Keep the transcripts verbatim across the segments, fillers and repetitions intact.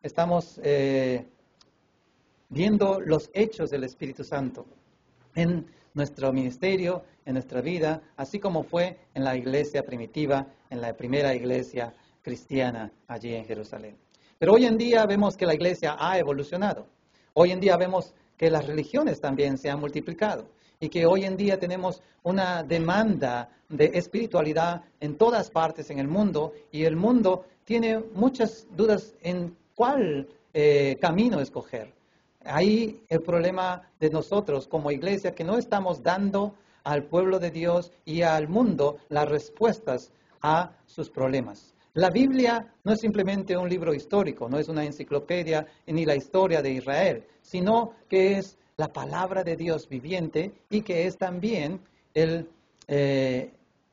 estamos eh, viendo los hechos del Espíritu Santo en nuestro ministerio, en nuestra vida, así como fue en la iglesia primitiva, en la primera iglesia cristiana allí en Jerusalén. Pero hoy en día vemos que la iglesia ha evolucionado. Hoy en día vemos que las religiones también se han multiplicado y que hoy en día tenemos una demanda de espiritualidad en todas partes en el mundo, y el mundo tiene muchas dudas en cuál eh, camino escoger. Ahí el problema de nosotros como iglesia, que no estamos dando al pueblo de Dios y al mundo las respuestas a sus problemas. La Biblia no es simplemente un libro histórico, no es una enciclopedia ni la historia de Israel, sino que es la palabra de Dios viviente y que es también el, eh,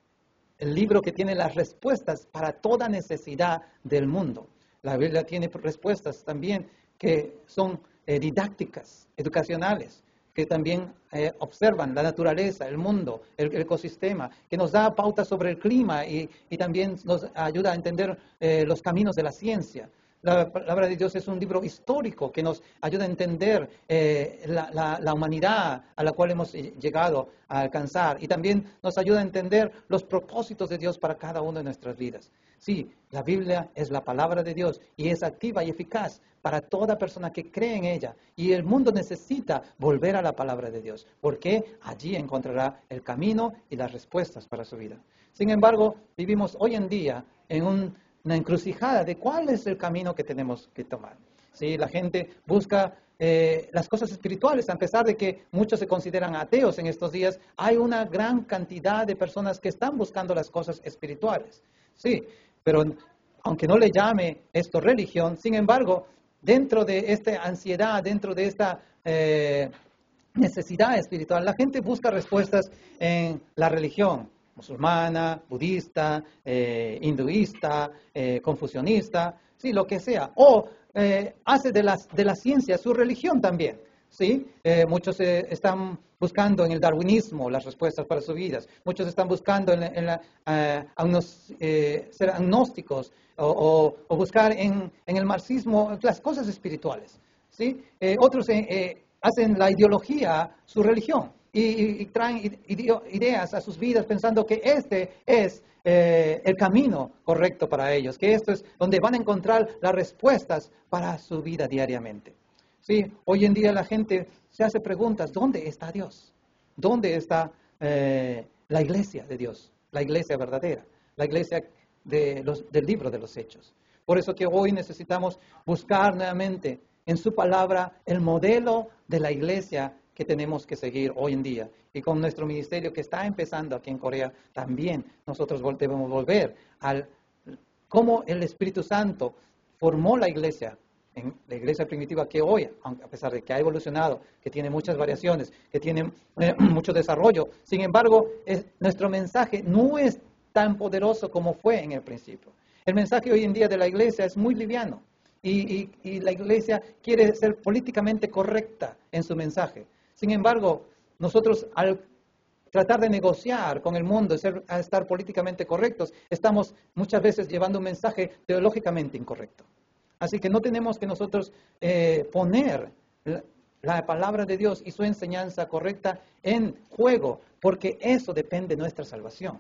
el libro que tiene las respuestas para toda necesidad del mundo. La Biblia tiene respuestas también que son eh, didácticas, educacionales, que también eh, observan la naturaleza, el mundo, el, el ecosistema, que nos da pautas sobre el clima y, y también nos ayuda a entender eh, los caminos de la ciencia. La palabra de Dios es un libro histórico que nos ayuda a entender eh, la, la, la humanidad a la cual hemos llegado a alcanzar, y también nos ayuda a entender los propósitos de Dios para cada una de nuestras vidas. Sí, la Biblia es la palabra de Dios y es activa y eficaz para toda persona que cree en ella. Y el mundo necesita volver a la palabra de Dios, porque allí encontrará el camino y las respuestas para su vida. Sin embargo, vivimos hoy en día en un, una encrucijada de cuál es el camino que tenemos que tomar. Sí, la gente busca eh, las cosas espirituales, a pesar de que muchos se consideran ateos en estos días. Hay una gran cantidad de personas que están buscando las cosas espirituales. Sí, pero aunque no le llame esto religión, sin embargo, dentro de esta ansiedad, dentro de esta eh, necesidad espiritual, la gente busca respuestas en la religión musulmana, budista, eh, hinduista, eh, confucionista, sí, lo que sea. O eh, hace de, las, de la ciencia su religión también. ¿Sí? Eh, muchos eh, están buscando en el darwinismo las respuestas para sus vidas. Muchos están buscando en, la, en la, eh, agnos, eh, ser agnósticos o, o, o buscar en, en el marxismo las cosas espirituales. ¿Sí? Eh, otros eh, eh, hacen la ideología su religión y, y, y traen ideas a sus vidas pensando que este es eh, el camino correcto para ellos, que esto es donde van a encontrar las respuestas para su vida diariamente. Sí, hoy en día la gente se hace preguntas: ¿dónde está Dios? ¿Dónde está eh, la iglesia de Dios? La iglesia verdadera, la iglesia de los, del libro de los Hechos. Por eso que hoy necesitamos buscar nuevamente en su palabra el modelo de la iglesia que tenemos que seguir hoy en día. Y con nuestro ministerio que está empezando aquí en Corea, también nosotros debemos volver al cómo el Espíritu Santo formó la iglesia, en la iglesia primitiva que hoy, a pesar de que ha evolucionado, que tiene muchas variaciones, que tiene eh, mucho desarrollo, sin embargo, es, nuestro mensaje no es tan poderoso como fue en el principio. El mensaje hoy en día de la iglesia es muy liviano y, y, y la iglesia quiere ser políticamente correcta en su mensaje. Sin embargo, nosotros al tratar de negociar con el mundo, ser, a estar políticamente correctos, estamos muchas veces llevando un mensaje teológicamente incorrecto. Así que no tenemos que nosotros eh, poner la, la palabra de Dios y su enseñanza correcta en juego, porque eso depende de nuestra salvación.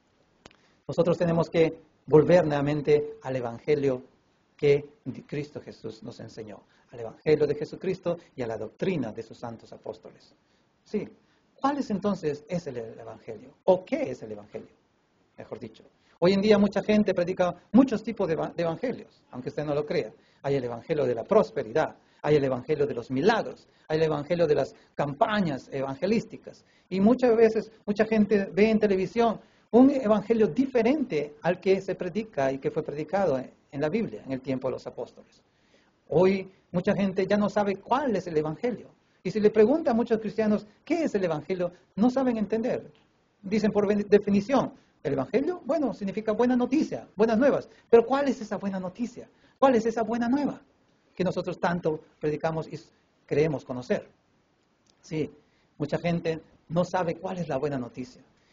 Nosotros tenemos que volver nuevamente al Evangelio que Cristo Jesús nos enseñó, al Evangelio de Jesucristo y a la doctrina de sus santos apóstoles. Sí, ¿cuál es entonces es el Evangelio? ¿O qué es el Evangelio? Mejor dicho. Hoy en día mucha gente predica muchos tipos de evangelios, aunque usted no lo crea. Hay el evangelio de la prosperidad, hay el evangelio de los milagros, hay el evangelio de las campañas evangelísticas. Y muchas veces mucha gente ve en televisión un evangelio diferente al que se predica y que fue predicado en la Biblia en el tiempo de los apóstoles. Hoy mucha gente ya no sabe cuál es el evangelio. Y si le pregunta a muchos cristianos qué es el evangelio, no saben entender. Dicen por definición, el evangelio, bueno, significa buena noticia, buenas nuevas. Pero ¿cuál es esa buena noticia? ¿Cuál es esa buena nueva que nosotros tanto predicamos y creemos conocer? Sí, mucha gente no sabe cuál es la buena noticia.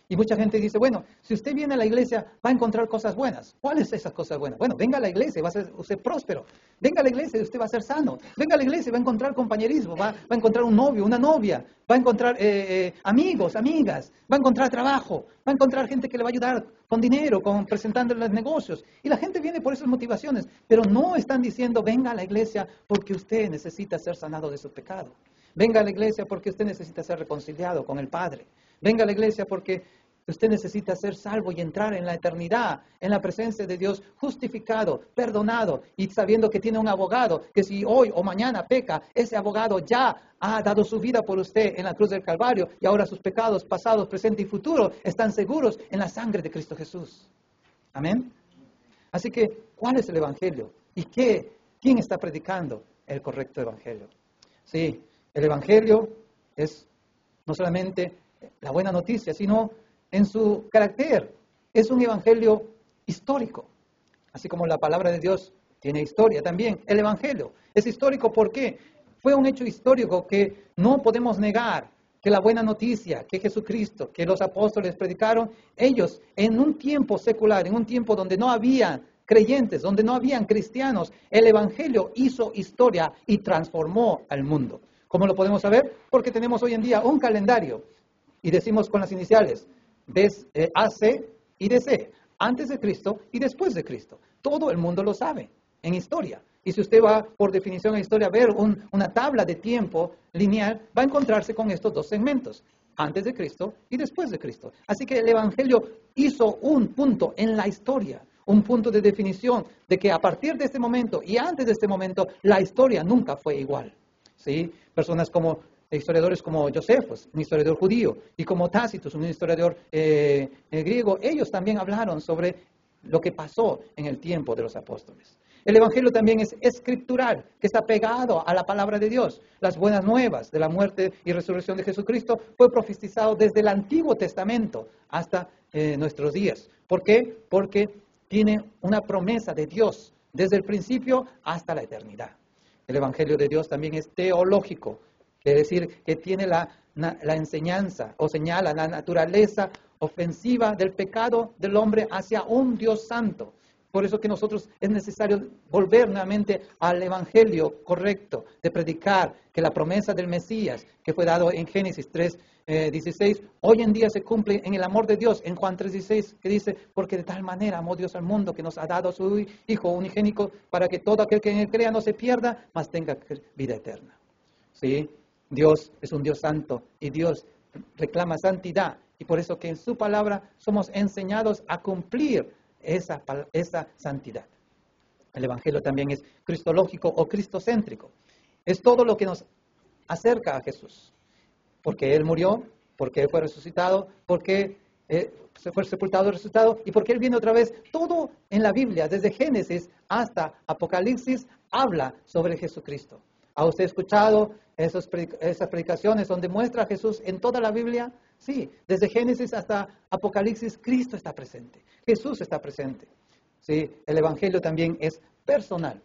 Y mucha gente dice, bueno, si usted viene a la iglesia va a encontrar cosas buenas. ¿Cuáles esas cosas buenas? Bueno, venga a la iglesia y va a ser usted próspero. Venga a la iglesia y usted va a ser sano. Venga a la iglesia y va a encontrar compañerismo, va, va a encontrar un novio, una novia, va a encontrar eh, eh, amigos, amigas, va a encontrar trabajo, va a encontrar gente que le va a ayudar con dinero, con presentándole los negocios. Y la gente viene por esas motivaciones, pero no están diciendo, venga a la iglesia porque usted necesita ser sanado de su pecado. Venga a la iglesia porque usted necesita ser reconciliado con el Padre. Venga a la iglesia porque usted necesita ser salvo y entrar en la eternidad, en la presencia de Dios, justificado, perdonado y sabiendo que tiene un abogado, que si hoy o mañana peca, ese abogado ya ha dado su vida por usted en la cruz del Calvario y ahora sus pecados pasados, presente y futuro están seguros en la sangre de Cristo Jesús. Amén. Así que, ¿cuál es el evangelio? ¿Y qué? ¿Quién está predicando el correcto evangelio? Sí, el evangelio es no solamente la buena noticia, sino en su carácter. Es un evangelio histórico. Así como la palabra de Dios tiene historia también. El evangelio es histórico. ¿Por qué? Fue un hecho histórico que no podemos negar, que la buena noticia, que Jesucristo, que los apóstoles predicaron, ellos en un tiempo secular, en un tiempo donde no había creyentes, donde no habían cristianos, el evangelio hizo historia y transformó al mundo. ¿Cómo lo podemos saber? Porque tenemos hoy en día un calendario y decimos con las iniciales eh, A C y D C, antes de Cristo y después de Cristo. Todo el mundo lo sabe en historia. Y si usted va por definición en historia a ver un, una tabla de tiempo lineal, va a encontrarse con estos dos segmentos, antes de Cristo y después de Cristo. Así que el evangelio hizo un punto en la historia, un punto de definición de que a partir de este momento y antes de este momento, la historia nunca fue igual. ¿Sí? Personas como historiadores como Josefos, un historiador judío, y como Tácitus, un historiador eh, eh, griego, ellos también hablaron sobre lo que pasó en el tiempo de los apóstoles. El evangelio también es escritural, que está pegado a la palabra de Dios. Las buenas nuevas de la muerte y resurrección de Jesucristo fue profetizado desde el Antiguo Testamento hasta eh, nuestros días. ¿Por qué? Porque tiene una promesa de Dios desde el principio hasta la eternidad. El evangelio de Dios también es teológico, quiere decir que tiene la, la enseñanza o señala la naturaleza ofensiva del pecado del hombre hacia un Dios santo. Por eso que nosotros es necesario volver nuevamente al evangelio correcto, de predicar que la promesa del Mesías, que fue dado en Génesis tres dieciséis, hoy en día se cumple en el amor de Dios, en Juan tres dieciséis, que dice, porque de tal manera amó Dios al mundo, que nos ha dado a su Hijo unigénico, para que todo aquel que en él crea no se pierda, mas tenga vida eterna. ¿Sí? Dios es un Dios santo, y Dios reclama santidad, y por eso que en su palabra somos enseñados a cumplir Esa, esa santidad. El evangelio también es cristológico o cristocéntrico. Es todo lo que nos acerca a Jesús. Porque Él murió, porque Él fue resucitado, porque eh, se fue sepultado y resucitado, y porque Él viene otra vez. Todo en la Biblia, desde Génesis hasta Apocalipsis, habla sobre Jesucristo. ¿Ha usted escuchado esos, esas predicaciones donde muestra a Jesús en toda la Biblia? Sí, desde Génesis hasta Apocalipsis, Cristo está presente. Jesús está presente. Sí, el evangelio también es personal.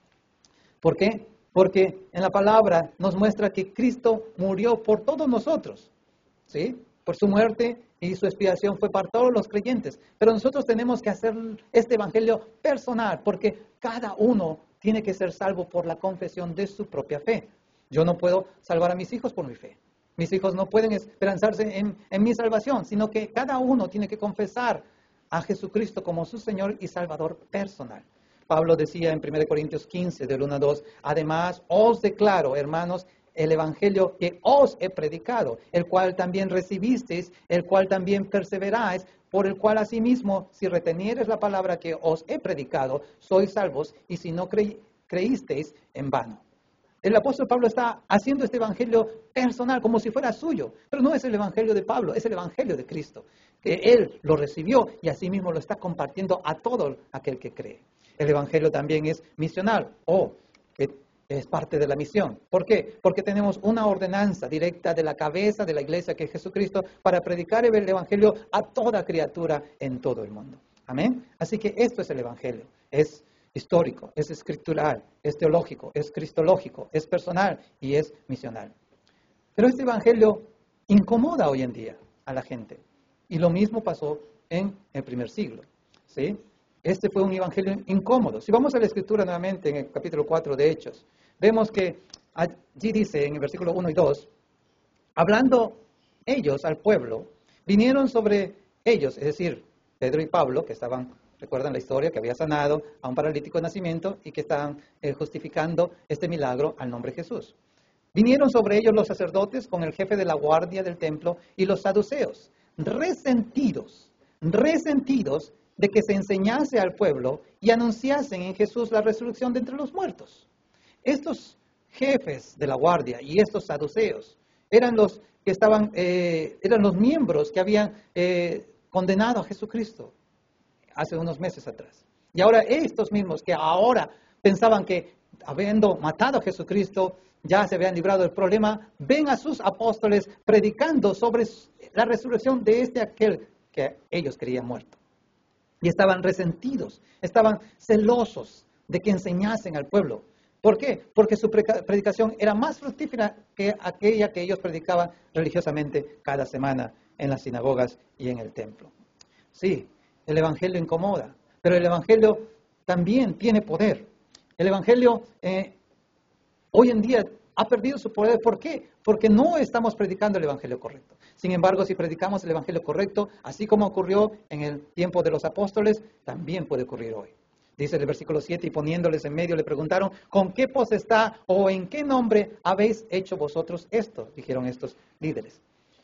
¿Por qué? Porque en la palabra nos muestra que Cristo murió por todos nosotros. ¿Sí? Por su muerte y su expiación fue para todos los creyentes. Pero nosotros tenemos que hacer este evangelio personal, porque cada uno tiene que ser salvo por la confesión de su propia fe. Yo no puedo salvar a mis hijos por mi fe. Mis hijos no pueden esperanzarse en, en mi salvación, sino que cada uno tiene que confesar a Jesucristo como su Señor y Salvador personal. Pablo decía en primera Corintios quince, del uno al dos, además os declaro, hermanos, el evangelio que os he predicado, el cual también recibisteis, el cual también perseveráis, por el cual asimismo, si reteniereis la palabra que os he predicado, sois salvos, y si no cre creísteis, en vano. El apóstol Pablo está haciendo este evangelio personal, como si fuera suyo, pero no es el evangelio de Pablo, es el evangelio de Cristo, que él lo recibió y asimismo lo está compartiendo a todo aquel que cree. El evangelio también es misional, o que es parte de la misión. ¿Por qué? Porque tenemos una ordenanza directa de la cabeza de la iglesia, que es Jesucristo, para predicar el evangelio a toda criatura en todo el mundo. Amén. Así que esto es el evangelio, es histórico, es escritural, es teológico, es cristológico, es personal y es misional. Pero este evangelio incomoda hoy en día a la gente. Y lo mismo pasó en el primer siglo, ¿sí? Este fue un evangelio incómodo. Si vamos a la escritura nuevamente en el capítulo cuatro de Hechos, vemos que allí dice en el versículo uno y dos, hablando ellos al pueblo, vinieron sobre ellos, es decir, Pedro y Pablo, que estaban, recuerdan la historia, que había sanado a un paralítico de nacimiento y que estaban eh, justificando este milagro al nombre de Jesús. Vinieron sobre ellos los sacerdotes con el jefe de la guardia del templo y los saduceos, resentidos, resentidos de que se enseñase al pueblo y anunciasen en Jesús la resurrección de entre los muertos. Estos jefes de la guardia y estos saduceos eran los que estaban, eh, eran los miembros que habían eh, condenado a Jesucristo hace unos meses atrás. Y ahora estos mismos que ahora pensaban que habiendo matado a Jesucristo ya se habían librado del problema, ven a sus apóstoles predicando sobre la resurrección de este aquel que ellos creían muerto. Y estaban resentidos, estaban celosos de que enseñasen al pueblo. ¿Por qué? Porque su predicación era más fructífera que aquella que ellos predicaban religiosamente cada semana en las sinagogas y en el templo. Sí, el evangelio incomoda, pero el evangelio también tiene poder. El evangelio eh, hoy en día ha perdido su poder. ¿Por qué? Porque no estamos predicando el evangelio correcto. Sin embargo, si predicamos el evangelio correcto, así como ocurrió en el tiempo de los apóstoles, también puede ocurrir hoy. Dice el versículo siete, y poniéndoles en medio le preguntaron, ¿con qué potestad o en qué nombre habéis hecho vosotros esto? Dijeron estos líderes.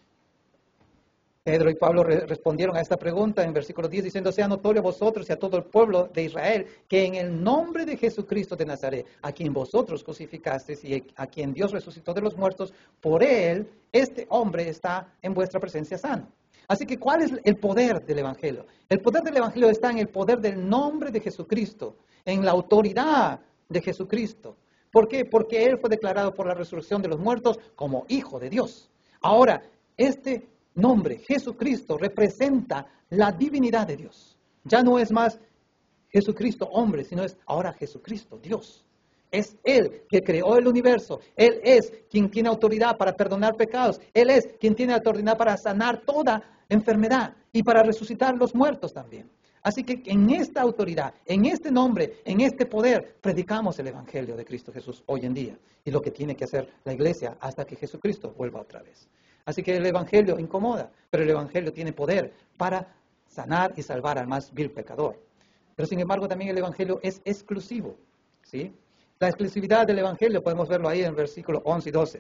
Pedro y Pablo re respondieron a esta pregunta en versículo diez diciendo, sea notorio a vosotros y a todo el pueblo de Israel que en el nombre de Jesucristo de Nazaret, a quien vosotros crucificasteis y a quien Dios resucitó de los muertos, por él este hombre está en vuestra presencia sano. Así que, ¿cuál es el poder del evangelio? El poder del evangelio está en el poder del nombre de Jesucristo, en la autoridad de Jesucristo. ¿Por qué? Porque él fue declarado por la resurrección de los muertos como Hijo de Dios. Ahora, este nombre, Jesucristo, representa la divinidad de Dios. Ya no es más Jesucristo hombre, sino es ahora Jesucristo Dios. Es Él que creó el universo. Él es quien tiene autoridad para perdonar pecados. Él es quien tiene autoridad para sanar toda enfermedad y para resucitar los muertos también. Así que en esta autoridad, en este nombre, en este poder, predicamos el Evangelio de Cristo Jesús hoy en día. Y lo que tiene que hacer la iglesia hasta que Jesucristo vuelva otra vez. Así que el Evangelio incomoda, pero el Evangelio tiene poder para sanar y salvar al más vil pecador. Pero sin embargo también el Evangelio es exclusivo, ¿sí? La exclusividad del Evangelio podemos verlo ahí en versículos once y doce.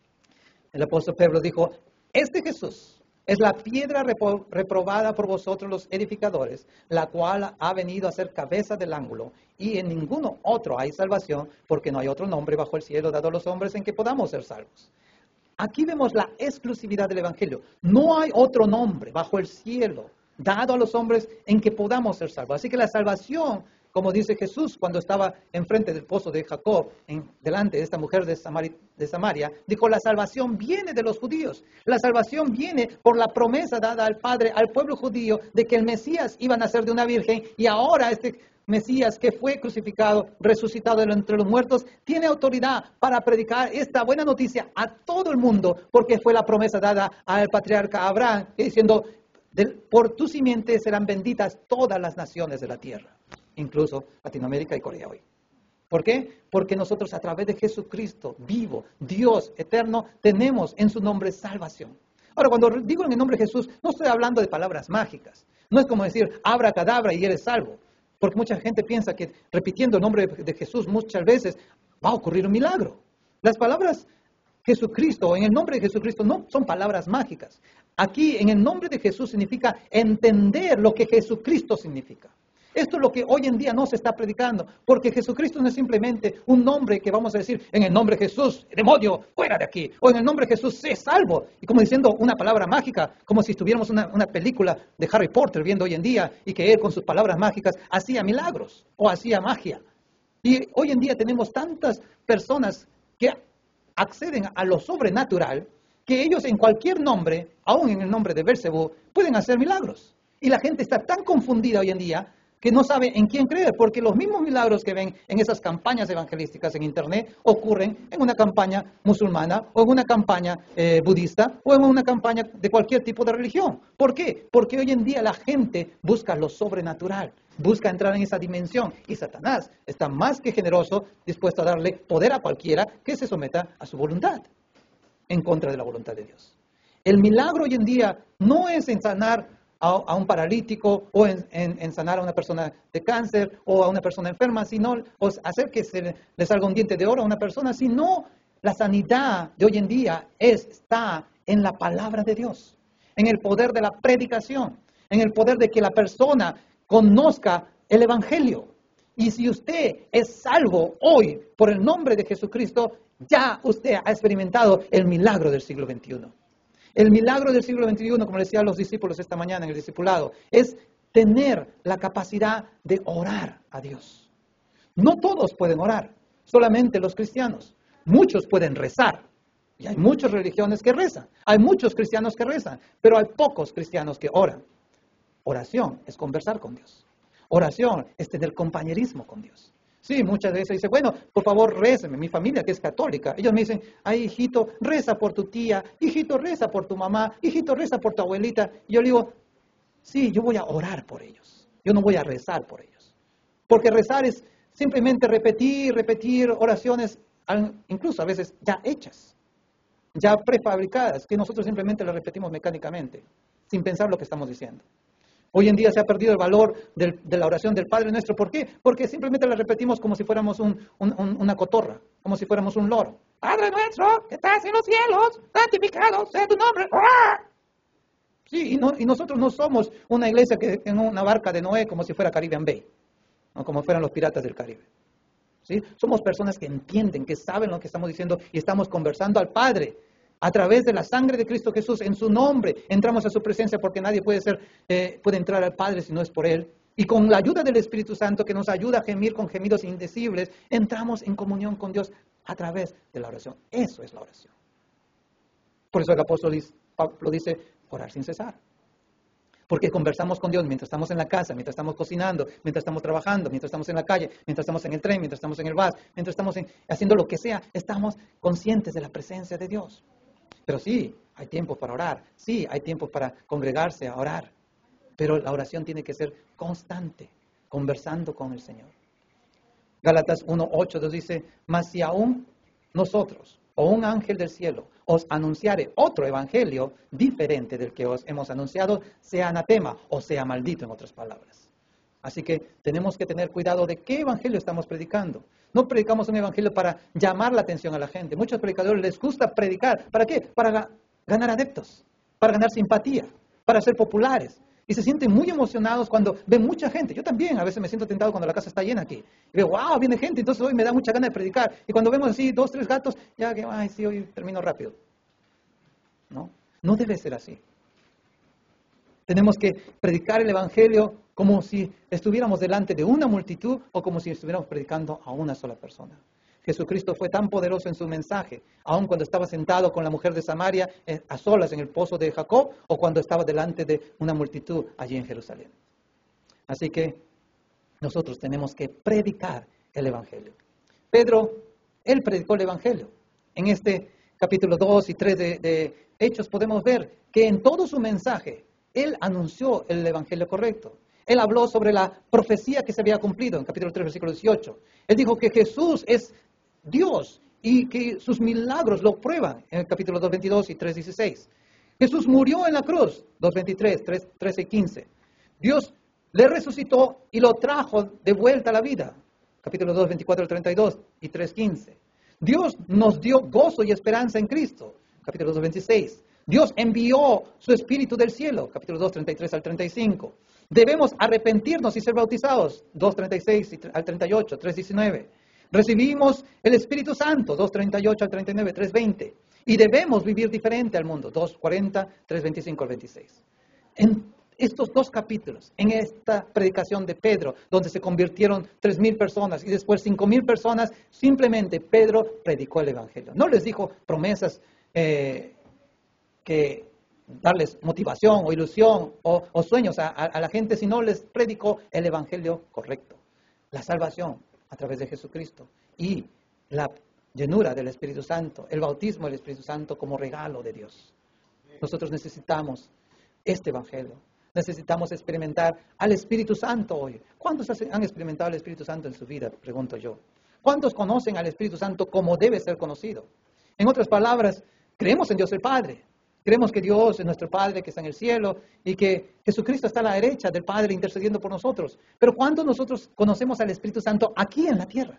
El apóstol Pedro dijo, este Jesús es la piedra repro- reprobada por vosotros los edificadores, la cual ha venido a ser cabeza del ángulo, y en ninguno otro hay salvación, porque no hay otro nombre bajo el cielo dado a los hombres en que podamos ser salvos. Aquí vemos la exclusividad del Evangelio. No hay otro nombre bajo el cielo dado a los hombres en que podamos ser salvos. Así que la salvación, como dice Jesús cuando estaba enfrente del pozo de Jacob, en, delante de esta mujer de, Samari, de Samaria, dijo, la salvación viene de los judíos. La salvación viene por la promesa dada al Padre, al pueblo judío, de que el Mesías iba a nacer de una virgen, y ahora este Mesías que fue crucificado, resucitado de entre los muertos, tiene autoridad para predicar esta buena noticia a todo el mundo, porque fue la promesa dada al patriarca Abraham, diciendo, por tu simiente serán benditas todas las naciones de la tierra, incluso Latinoamérica y Corea hoy. ¿Por qué? Porque nosotros a través de Jesucristo, vivo, Dios eterno, tenemos en su nombre salvación. Ahora, cuando digo en el nombre de Jesús, no estoy hablando de palabras mágicas. No es como decir, abracadabra y eres salvo. Porque mucha gente piensa que repitiendo el nombre de Jesús muchas veces va a ocurrir un milagro. Las palabras Jesucristo, en el nombre de Jesucristo, no son palabras mágicas. Aquí, en el nombre de Jesús, significa entender lo que Jesucristo significa. Esto es lo que hoy en día no se está predicando, porque Jesucristo no es simplemente un nombre que vamos a decir, en el nombre de Jesús, demonio, fuera de aquí, o en el nombre de Jesús, sé salvo, y como diciendo una palabra mágica, como si estuviéramos una, una película de Harry Potter viendo hoy en día, y que él con sus palabras mágicas hacía milagros, o hacía magia. Y hoy en día tenemos tantas personas que acceden a lo sobrenatural, que ellos en cualquier nombre, aún en el nombre de Belcebú, pueden hacer milagros. Y la gente está tan confundida hoy en día, que no sabe en quién creer, porque los mismos milagros que ven en esas campañas evangelísticas en Internet ocurren en una campaña musulmana o en una campaña eh, budista o en una campaña de cualquier tipo de religión. ¿Por qué? Porque hoy en día la gente busca lo sobrenatural, busca entrar en esa dimensión y Satanás está más que generoso, dispuesto a darle poder a cualquiera que se someta a su voluntad, en contra de la voluntad de Dios. El milagro hoy en día no es en sanar a, a un paralítico o en, en, en sanar a una persona de cáncer o a una persona enferma, sino o hacer que se le, le salga un diente de oro a una persona, sino la sanidad de hoy en día es, está en la palabra de Dios, en el poder de la predicación, en el poder de que la persona conozca el Evangelio. Y si usted es salvo hoy por el nombre de Jesucristo, ya usted ha experimentado el milagro del siglo veintiuno. El milagro del siglo veintiuno, como le decía a los discípulos esta mañana en el discipulado, es tener la capacidad de orar a Dios. No todos pueden orar, solamente los cristianos. Muchos pueden rezar, y hay muchas religiones que rezan. Hay muchos cristianos que rezan, pero hay pocos cristianos que oran. Oración es conversar con Dios. Oración es tener compañerismo con Dios. Sí, muchas veces dice, bueno, por favor, réceme. Mi familia que es católica, ellos me dicen, ay, hijito, reza por tu tía, hijito, reza por tu mamá, hijito, reza por tu abuelita. Y yo le digo, sí, yo voy a orar por ellos. Yo no voy a rezar por ellos. Porque rezar es simplemente repetir, repetir oraciones, incluso a veces ya hechas, ya prefabricadas, que nosotros simplemente las repetimos mecánicamente, sin pensar lo que estamos diciendo. Hoy en día se ha perdido el valor del, de la oración del Padre Nuestro. ¿Por qué? Porque simplemente la repetimos como si fuéramos un, un, un, una cotorra, como si fuéramos un loro. Padre Nuestro, que estás en los cielos, santificado sea tu nombre. ¡Ah! Sí, y, no, y nosotros no somos una iglesia que en una barca de Noé como si fuera Caribbean Bay, o como fueran los piratas del Caribe. ¿Sí? Somos personas que entienden, que saben lo que estamos diciendo y estamos conversando al Padre. A través de la sangre de Cristo Jesús, en su nombre, entramos a su presencia porque nadie puede ser, eh, puede entrar al Padre si no es por Él. Y con la ayuda del Espíritu Santo que nos ayuda a gemir con gemidos indecibles, entramos en comunión con Dios a través de la oración. Eso es la oración. Por eso el apóstol Pablo dice, orar sin cesar. Porque conversamos con Dios mientras estamos en la casa, mientras estamos cocinando, mientras estamos trabajando, mientras estamos en la calle, mientras estamos en el tren, mientras estamos en el bus, mientras estamos en, haciendo lo que sea, estamos conscientes de la presencia de Dios. Pero sí, hay tiempo para orar, sí, hay tiempo para congregarse a orar, pero la oración tiene que ser constante, conversando con el Señor. Gálatas uno ocho nos dice, mas si aún nosotros o un ángel del cielo os anunciare otro evangelio diferente del que os hemos anunciado, sea anatema o sea maldito, en otras palabras. Así que tenemos que tener cuidado de qué evangelio estamos predicando. No predicamos un evangelio para llamar la atención a la gente. Muchos predicadores les gusta predicar. ¿Para qué? Para ganar adeptos, para ganar simpatía, para ser populares. Y se sienten muy emocionados cuando ven mucha gente. Yo también a veces me siento tentado cuando la casa está llena aquí. Y veo, wow, viene gente, entonces hoy me da mucha gana de predicar. Y cuando vemos así dos, tres gatos, ya que, ay, sí, hoy termino rápido. No, no debe ser así. Tenemos que predicar el evangelio como si estuviéramos delante de una multitud o como si estuviéramos predicando a una sola persona. Jesucristo fue tan poderoso en su mensaje, aun cuando estaba sentado con la mujer de Samaria eh, a solas en el pozo de Jacob o cuando estaba delante de una multitud allí en Jerusalén. Así que nosotros tenemos que predicar el evangelio. Pedro, él predicó el evangelio. En este capítulo dos y tres de, de Hechos podemos ver que en todo su mensaje él anunció el evangelio correcto. Él habló sobre la profecía que se había cumplido en capítulo tres, versículo dieciocho. Él dijo que Jesús es Dios y que sus milagros lo prueban en el capítulo dos, veintidós y tres, dieciséis. Jesús murió en la cruz, dos, veintitrés, tres, trece y quince. Dios le resucitó y lo trajo de vuelta a la vida, capítulo dos, veinticuatro, treinta y dos y tres, quince. Dios nos dio gozo y esperanza en Cristo, capítulo dos, veintiséis. Dios envió su Espíritu del cielo, capítulo dos, treinta y tres al treinta y cinco. Debemos arrepentirnos y ser bautizados, dos, treinta y seis al treinta y ocho, tres, diecinueve. Recibimos el Espíritu Santo, dos, treinta y ocho al treinta y nueve, tres, veinte. Y debemos vivir diferente al mundo, dos, cuarenta, tres, veinticinco al veintiséis. En estos dos capítulos, en esta predicación de Pedro, donde se convirtieron tres mil personas y después cinco mil personas, simplemente Pedro predicó el Evangelio. No les dijo promesas eh, que darles motivación o ilusión o, o sueños a, a, a la gente si no les predico el evangelio correcto. La salvación a través de Jesucristo y la llenura del Espíritu Santo, el bautismo del Espíritu Santo como regalo de Dios. Nosotros necesitamos este evangelio. Necesitamos experimentar al Espíritu Santo hoy. ¿Cuántos han experimentado al Espíritu Santo en su vida? Pregunto yo. ¿Cuántos conocen al Espíritu Santo como debe ser conocido? En otras palabras, creemos en Dios el Padre. Creemos que Dios es nuestro Padre que está en el cielo y que Jesucristo está a la derecha del Padre intercediendo por nosotros. Pero ¿cuántos nosotros conocemos al Espíritu Santo aquí en la tierra?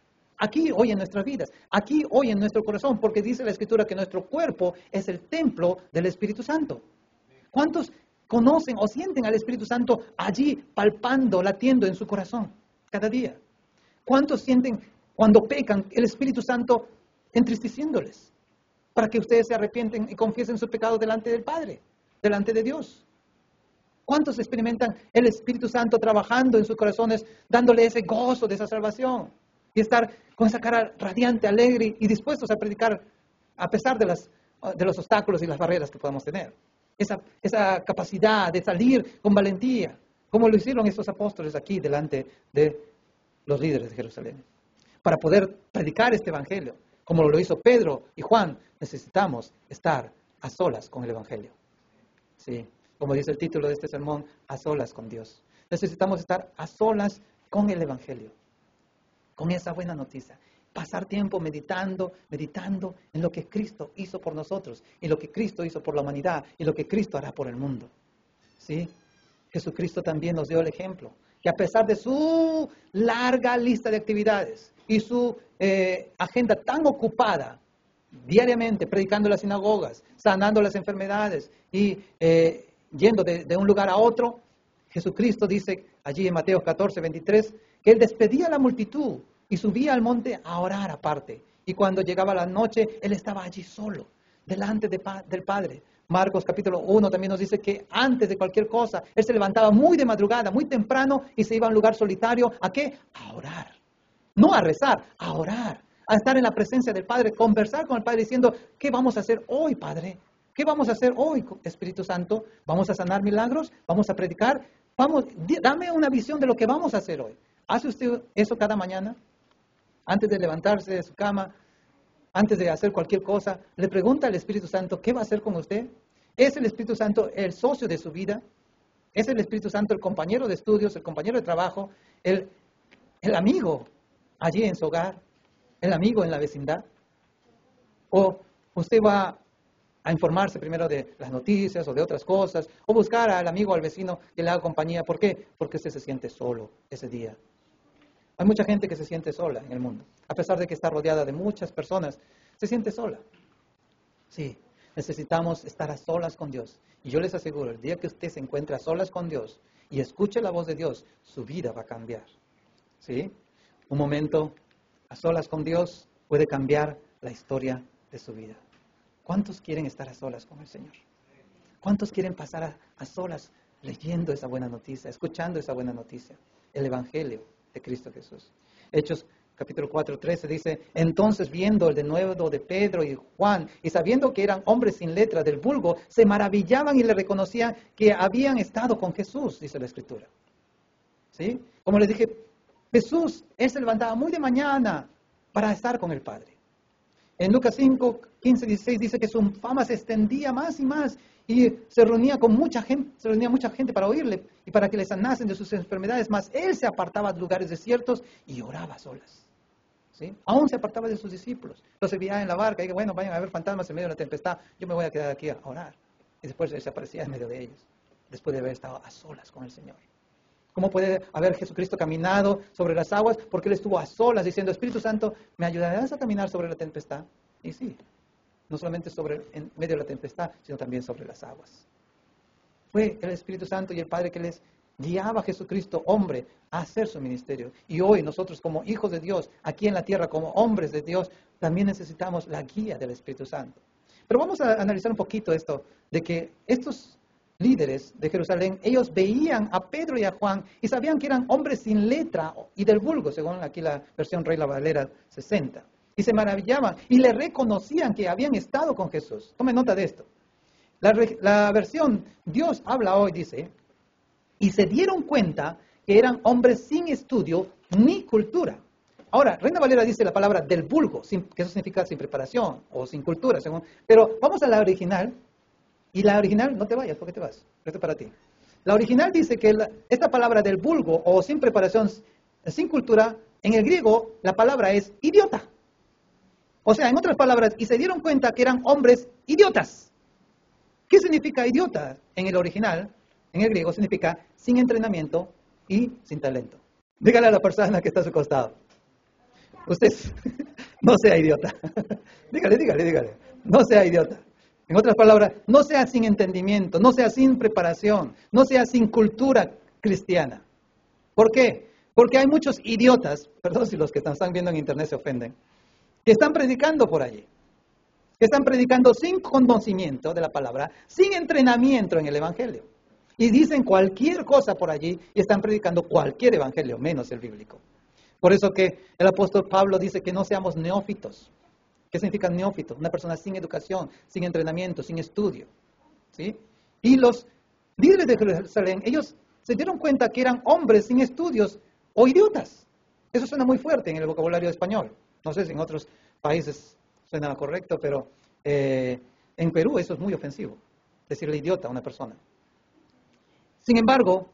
Aquí hoy en nuestras vidas, aquí hoy en nuestro corazón, porque dice la Escritura que nuestro cuerpo es el templo del Espíritu Santo. ¿Cuántos conocen o sienten al Espíritu Santo allí palpando, latiendo en su corazón cada día? ¿Cuántos sienten cuando pecan el Espíritu Santo entristeciéndoles para que ustedes se arrepienten y confiesen sus pecados delante del Padre, delante de Dios? ¿Cuántos experimentan el Espíritu Santo trabajando en sus corazones, dándole ese gozo de esa salvación y estar con esa cara radiante, alegre y dispuestos a predicar a pesar de, las, de los obstáculos y las barreras que podamos tener? Esa, esa capacidad de salir con valentía, como lo hicieron estos apóstoles aquí delante de los líderes de Jerusalén. Para poder predicar este evangelio, como lo hizo Pedro y Juan, necesitamos estar a solas con el evangelio. Sí, como dice el título de este sermón, a solas con Dios. Necesitamos estar a solas con el evangelio, con esa buena noticia. Pasar tiempo meditando, meditando en lo que Cristo hizo por nosotros, y lo que Cristo hizo por la humanidad, y lo que Cristo hará por el mundo. ¿Sí? Jesucristo también nos dio el ejemplo, que a pesar de su larga lista de actividades y su eh, agenda tan ocupada, diariamente predicando en las sinagogas, sanando las enfermedades y eh, yendo de, de un lugar a otro, Jesucristo dice allí en Mateo catorce, veintitrés, que Él despedía a la multitud y subía al monte a orar aparte. Y cuando llegaba la noche, Él estaba allí solo, delante de, del Padre. Marcos capítulo uno también nos dice que antes de cualquier cosa, Él se levantaba muy de madrugada, muy temprano, y se iba a un lugar solitario. ¿A qué? A orar. No a rezar, a orar. A estar en la presencia del Padre, conversar con el Padre diciendo, ¿qué vamos a hacer hoy, Padre? ¿Qué vamos a hacer hoy, Espíritu Santo? ¿Vamos a sanar milagros? ¿Vamos a predicar? Vamos, dame una visión de lo que vamos a hacer hoy. ¿Hace usted eso cada mañana? Antes de levantarse de su cama, antes de hacer cualquier cosa, le pregunta al Espíritu Santo, ¿qué va a hacer con usted? ¿Es el Espíritu Santo el socio de su vida? ¿Es el Espíritu Santo el compañero de estudios, el compañero de trabajo, el, el amigo allí en su hogar, el amigo en la vecindad? ¿O usted va a informarse primero de las noticias o de otras cosas, o buscar al amigo o al vecino que le haga compañía? ¿Por qué? Porque usted se siente solo ese día. Hay mucha gente que se siente sola en el mundo. A pesar de que está rodeada de muchas personas, se siente sola. Sí, necesitamos estar a solas con Dios. Y yo les aseguro, el día que usted se encuentre a solas con Dios y escuche la voz de Dios, su vida va a cambiar. ¿Sí? Un momento a solas con Dios puede cambiar la historia de su vida. ¿Cuántos quieren estar a solas con el Señor? ¿Cuántos quieren pasar a, a solas leyendo esa buena noticia, escuchando esa buena noticia? El Evangelio de Cristo Jesús. Hechos capítulo cuatro, trece dice, entonces viendo el denuedo de Pedro y Juan, y sabiendo que eran hombres sin letra del vulgo, se maravillaban y le reconocían que habían estado con Jesús, dice la Escritura. ¿Sí? Como les dije, Jesús, Él se levantaba muy de mañana para estar con el Padre. En Lucas cinco, quince, dieciséis dice que su fama se extendía más y más y se reunía con mucha gente, se reunía mucha gente para oírle y para que le sanasen de sus enfermedades, mas Él se apartaba de lugares desiertos y oraba a solas. ¿Sí? Aún se apartaba de sus discípulos, los enviaba en la barca y que bueno, vayan a ver fantasmas en medio de la tempestad, yo me voy a quedar aquí a orar. Y después se aparecía en medio de ellos, después de haber estado a solas con el Señor. ¿Cómo puede haber Jesucristo caminado sobre las aguas? Porque Él estuvo a solas diciendo, Espíritu Santo, ¿me ayudarás a caminar sobre la tempestad? Y sí, no solamente sobre, en medio de la tempestad, sino también sobre las aguas. Fue el Espíritu Santo y el Padre que les guiaba a Jesucristo, hombre, a hacer su ministerio. Y hoy nosotros como hijos de Dios, aquí en la tierra, como hombres de Dios, también necesitamos la guía del Espíritu Santo. Pero vamos a analizar un poquito esto, de que estos líderes de Jerusalén, ellos veían a Pedro y a Juan y sabían que eran hombres sin letra y del vulgo, según aquí la versión Reina Valera sesenta. Y se maravillaban y le reconocían que habían estado con Jesús. Tomen nota de esto. La, la versión Dios habla hoy dice, y se dieron cuenta que eran hombres sin estudio ni cultura. Ahora, Reina Valera dice la palabra del vulgo, sin, que eso significa sin preparación o sin cultura, según. Pero vamos a la original, y la original, no te vayas, ¿por qué te vas? Esto es para ti. La original dice que la, esta palabra del vulgo o sin preparación, sin cultura, en el griego la palabra es idiota. O sea, en otras palabras, y se dieron cuenta que eran hombres idiotas. ¿Qué significa idiota en el original? En el griego significa sin entrenamiento y sin talento. Dígale a la persona que está a su costado. Usted no sea idiota. Dígale, dígale, dígale. No sea idiota. En otras palabras, no sea sin entendimiento, no sea sin preparación, no sea sin cultura cristiana. ¿Por qué? Porque hay muchos idiotas, perdón si los que están viendo en internet se ofenden, que están predicando por allí. Que están predicando sin conocimiento de la palabra, sin entrenamiento en el evangelio. Y dicen cualquier cosa por allí y están predicando cualquier evangelio, menos el bíblico. Por eso que el apóstol Pablo dice que no seamos neófitos. ¿Qué significa neófito? Una persona sin educación, sin entrenamiento, sin estudio. ¿Sí? Y los líderes de Jerusalén, ellos se dieron cuenta que eran hombres sin estudios o idiotas. Eso suena muy fuerte en el vocabulario español. No sé si en otros países suena correcto, pero eh, en Perú eso es muy ofensivo, decirle idiota a una persona. Sin embargo,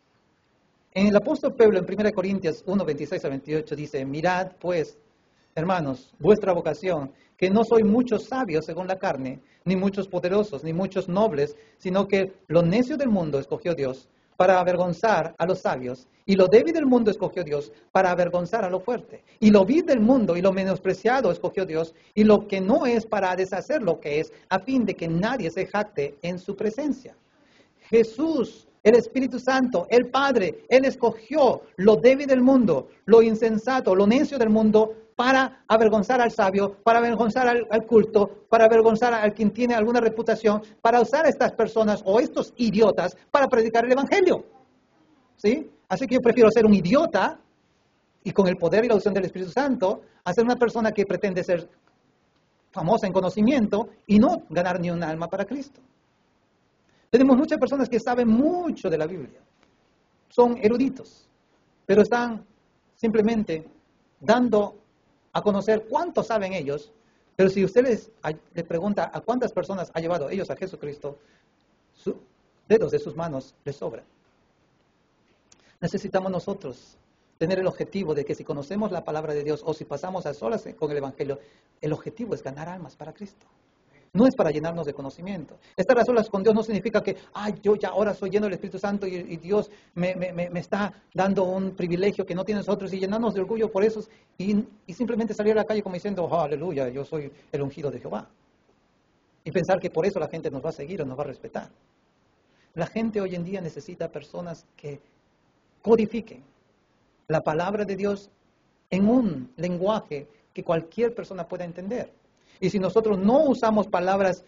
en el apóstol Pablo, en primera Corintios uno, veintiséis a veintiocho, dice, mirad pues, hermanos, vuestra vocación, que no soy muchos sabios según la carne, ni muchos poderosos, ni muchos nobles, sino que lo necio del mundo escogió Dios para avergonzar a los sabios, y lo débil del mundo escogió Dios para avergonzar a lo fuerte, y lo vil del mundo y lo menospreciado escogió Dios, y lo que no es para deshacer lo que es, a fin de que nadie se jacte en su presencia. Jesús, el Espíritu Santo, el Padre, Él escogió lo débil del mundo, lo insensato, lo necio del mundo, para avergonzar al sabio, para avergonzar al, al culto, para avergonzar al quien tiene alguna reputación, para usar a estas personas o estos idiotas para predicar el Evangelio. ¿Sí? Así que yo prefiero ser un idiota y con el poder y la unción del Espíritu Santo, a ser una persona que pretende ser famosa en conocimiento y no ganar ni un alma para Cristo. Tenemos muchas personas que saben mucho de la Biblia, son eruditos, pero están simplemente dando a conocer cuánto saben ellos, pero si usted les, les pregunta a cuántas personas ha llevado ellos a Jesucristo, sus dedos de sus manos les sobran. Necesitamos nosotros tener el objetivo de que si conocemos la palabra de Dios o si pasamos a solas con el Evangelio, el objetivo es ganar almas para Cristo. No es para llenarnos de conocimiento. Estar a solas con Dios no significa que, ay, yo ya ahora soy lleno del Espíritu Santo y, y Dios me, me, me está dando un privilegio que no tienen nosotros y llenarnos de orgullo por eso y, y simplemente salir a la calle como diciendo, oh, aleluya, yo soy el ungido de Jehová. Y pensar que por eso la gente nos va a seguir o nos va a respetar. La gente hoy en día necesita personas que codifiquen la palabra de Dios en un lenguaje que cualquier persona pueda entender. Y si nosotros no usamos palabras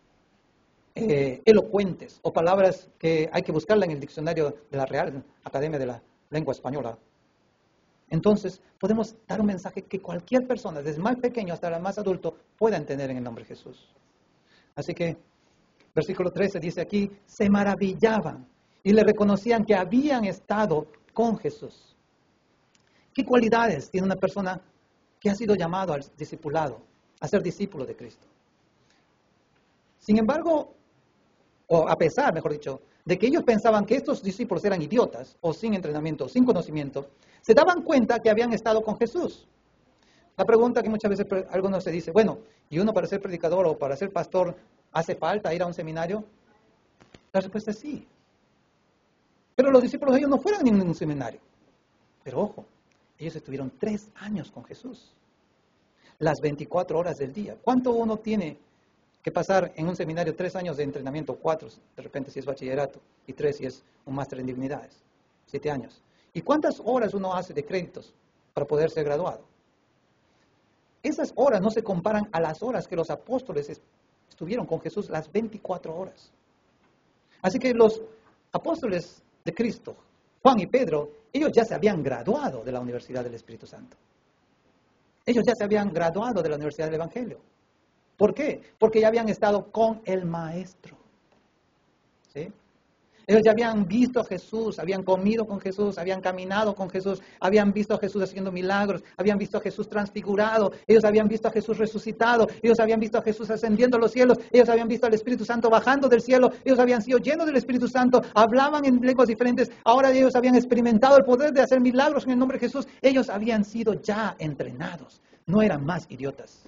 eh, elocuentes o palabras que hay que buscarla en el diccionario de la Real Academia de la Lengua Española, entonces podemos dar un mensaje que cualquier persona, desde más pequeño hasta el más adulto, pueda entender en el nombre de Jesús. Así que, versículo trece dice aquí, se maravillaban y le reconocían que habían estado con Jesús. ¿Qué cualidades tiene una persona que ha sido llamado al discipulado? A ser discípulo de Cristo. Sin embargo, o a pesar, mejor dicho, de que ellos pensaban que estos discípulos eran idiotas, o sin entrenamiento, o sin conocimiento, se daban cuenta que habían estado con Jesús. La pregunta que muchas veces algunos se dice, bueno, ¿y uno para ser predicador o para ser pastor hace falta ir a un seminario? La respuesta es sí. Pero los discípulos ellos no fueron a ningún seminario. Pero ojo, ellos estuvieron tres años con Jesús. Las veinticuatro horas del día. ¿Cuánto uno tiene que pasar en un seminario? Tres años de entrenamiento, cuatro, de repente si es bachillerato, y tres si es un máster en divinidades, siete años. ¿Y cuántas horas uno hace de créditos para poder ser graduado? Esas horas no se comparan a las horas que los apóstoles estuvieron con Jesús, las veinticuatro horas. Así que los apóstoles de Cristo, Juan y Pedro, ellos ya se habían graduado de la Universidad del Espíritu Santo. Ellos ya se habían graduado de la Universidad del Evangelio. ¿Por qué? Porque ya habían estado con el Maestro. ¿Sí? Ellos ya habían visto a Jesús, habían comido con Jesús, habían caminado con Jesús, habían visto a Jesús haciendo milagros, habían visto a Jesús transfigurado, ellos habían visto a Jesús resucitado, ellos habían visto a Jesús ascendiendo a los cielos, ellos habían visto al Espíritu Santo bajando del cielo, ellos habían sido llenos del Espíritu Santo, hablaban en lenguas diferentes, ahora ellos habían experimentado el poder de hacer milagros en el nombre de Jesús, ellos habían sido ya entrenados, no eran más idiotas.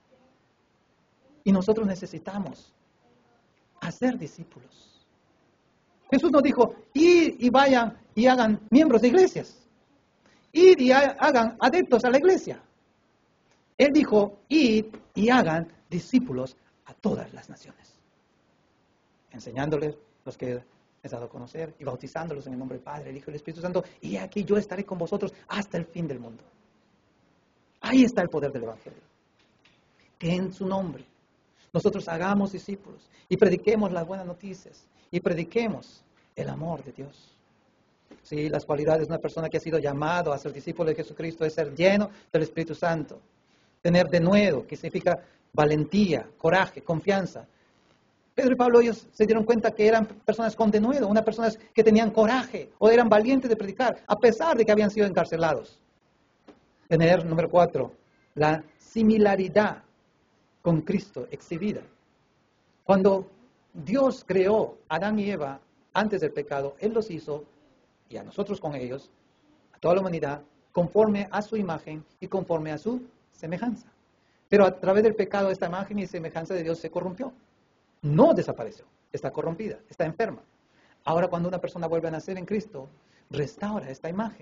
Y nosotros necesitamos hacer discípulos. Jesús nos dijo, id y vayan y hagan miembros de iglesias. Id y hagan adeptos a la iglesia. Él dijo, id y hagan discípulos a todas las naciones. Enseñándoles los que les he dado a conocer y bautizándolos en el nombre del Padre, el Hijo y el Espíritu Santo. Y aquí yo estaré con vosotros hasta el fin del mundo. Ahí está el poder del Evangelio. Que en su nombre nosotros hagamos discípulos y prediquemos las buenas noticias. Y prediquemos el amor de Dios. Sí, las cualidades de una persona que ha sido llamado a ser discípulo de Jesucristo es ser lleno del Espíritu Santo. Tener denuedo, que significa valentía, coraje, confianza. Pedro y Pablo, ellos se dieron cuenta que eran personas con denuedo, unas personas que tenían coraje o eran valientes de predicar, a pesar de que habían sido encarcelados. Tener, número cuatro, la similaridad con Cristo exhibida. Cuando Dios creó a Adán y Eva antes del pecado, Él los hizo, y a nosotros con ellos, a toda la humanidad, conforme a su imagen y conforme a su semejanza. Pero a través del pecado, esta imagen y semejanza de Dios se corrompió. No desapareció, está corrompida, está enferma. Ahora cuando una persona vuelve a nacer en Cristo, restaura esta imagen.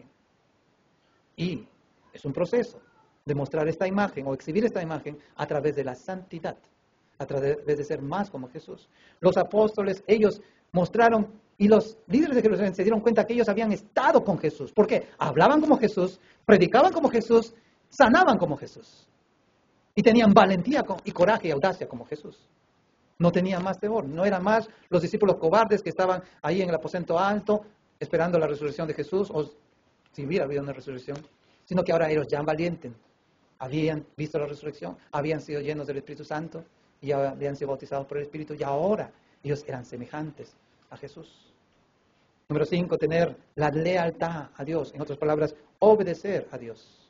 Y es un proceso de mostrar esta imagen o exhibir esta imagen a través de la santidad. A través de ser más como Jesús. Los apóstoles, ellos mostraron, y los líderes de Jerusalén se dieron cuenta que ellos habían estado con Jesús. ¿Por qué? Hablaban como Jesús, predicaban como Jesús, sanaban como Jesús. Y tenían valentía y coraje y audacia como Jesús. No tenían más temor, no eran más los discípulos cobardes que estaban ahí en el aposento alto, esperando la resurrección de Jesús, o si hubiera habido una resurrección, sino que ahora ellos ya valientes, habían visto la resurrección, habían sido llenos del Espíritu Santo, y habían sido bautizados por el Espíritu, y ahora ellos eran semejantes a Jesús. Número cinco, tener la lealtad a Dios. En otras palabras, obedecer a Dios.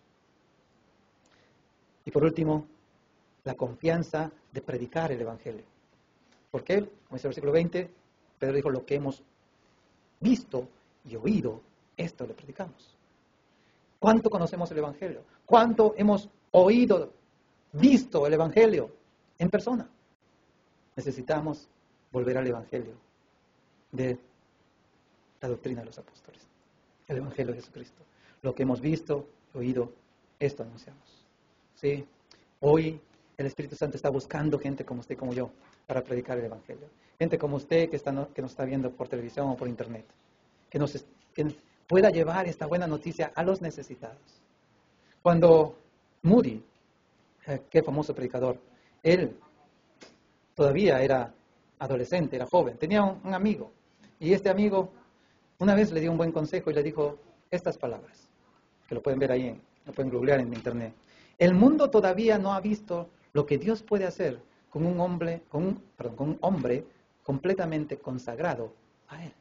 Y por último, la confianza de predicar el Evangelio. ¿Por qué? Como dice el versículo veinte, Pedro dijo, lo que hemos visto y oído, esto le predicamos. ¿Cuánto conocemos el Evangelio? ¿Cuánto hemos oído, visto el Evangelio en persona? Necesitamos volver al Evangelio de la doctrina de los apóstoles, el Evangelio de Jesucristo. Lo que hemos visto, oído, esto anunciamos. ¿Sí? Hoy el Espíritu Santo está buscando gente como usted y como yo para predicar el Evangelio. Gente como usted que, está, que nos está viendo por televisión o por internet, que, nos, que pueda llevar esta buena noticia a los necesitados. Cuando Moody, eh, qué famoso predicador, él todavía era adolescente, era joven, tenía un, un amigo, y este amigo una vez le dio un buen consejo y le dijo estas palabras, que lo pueden ver ahí, lo pueden googlear en internet. El mundo todavía no ha visto lo que Dios puede hacer con un hombre, con un, perdón, con un hombre completamente consagrado a Él.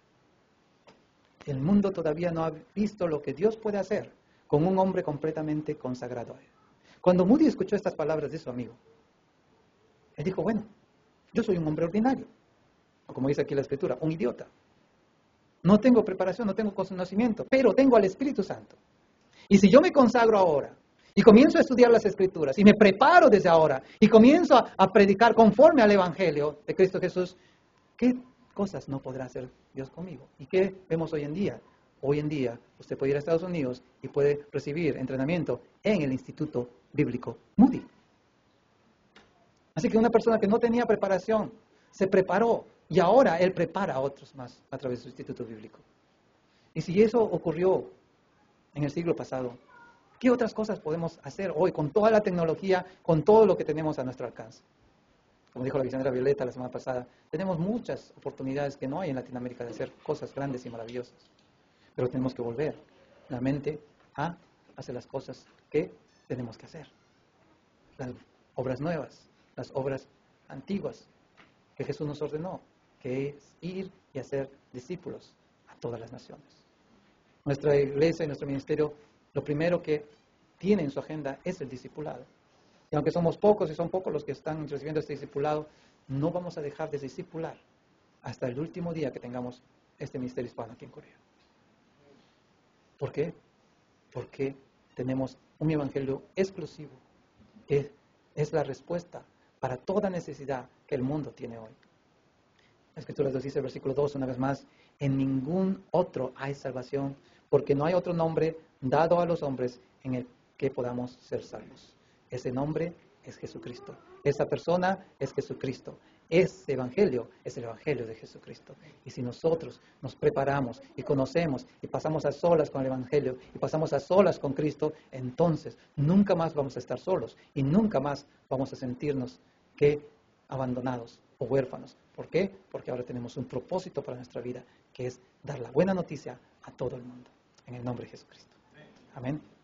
El mundo todavía no ha visto lo que Dios puede hacer con un hombre completamente consagrado a Él. Cuando Moody escuchó estas palabras de su amigo, él dijo, bueno, yo soy un hombre ordinario, o como dice aquí la Escritura, un idiota. No tengo preparación, no tengo conocimiento, pero tengo al Espíritu Santo. Y si yo me consagro ahora, y comienzo a estudiar las Escrituras, y me preparo desde ahora, y comienzo a, a predicar conforme al Evangelio de Cristo Jesús, ¿qué cosas no podrá hacer Dios conmigo? ¿Y qué vemos hoy en día? Hoy en día usted puede ir a Estados Unidos y puede recibir entrenamiento en el Instituto Bíblico Moody. Así que una persona que no tenía preparación, se preparó, y ahora él prepara a otros más a través de su Instituto Bíblico. Y si eso ocurrió en el siglo pasado, ¿qué otras cosas podemos hacer hoy con toda la tecnología, con todo lo que tenemos a nuestro alcance? Como dijo la misionera Violeta la semana pasada, tenemos muchas oportunidades que no hay en Latinoamérica de hacer cosas grandes y maravillosas. Pero tenemos que volver la mente a hacer las cosas que tenemos que hacer. Las obras nuevas, las obras antiguas que Jesús nos ordenó, que es ir y hacer discípulos a todas las naciones. Nuestra iglesia y nuestro ministerio, lo primero que tiene en su agenda es el discipulado. Y aunque somos pocos y son pocos los que están recibiendo este discipulado, no vamos a dejar de discipular hasta el último día que tengamos este ministerio hispano aquí en Corea. ¿Por qué? Porque tenemos un evangelio exclusivo. Es, es la respuesta para toda necesidad que el mundo tiene hoy. La Escritura nos dice, el versículo dos, una vez más, en ningún otro hay salvación, porque no hay otro nombre dado a los hombres en el que podamos ser salvos. Ese nombre es Jesucristo. Esa persona es Jesucristo. Ese evangelio es el evangelio de Jesucristo. Y si nosotros nos preparamos y conocemos y pasamos a solas con el evangelio y pasamos a solas con Cristo, entonces nunca más vamos a estar solos y nunca más vamos a sentirnos que abandonados o huérfanos. ¿Por qué? Porque ahora tenemos un propósito para nuestra vida, que es dar la buena noticia a todo el mundo. En el nombre de Jesucristo. Amén.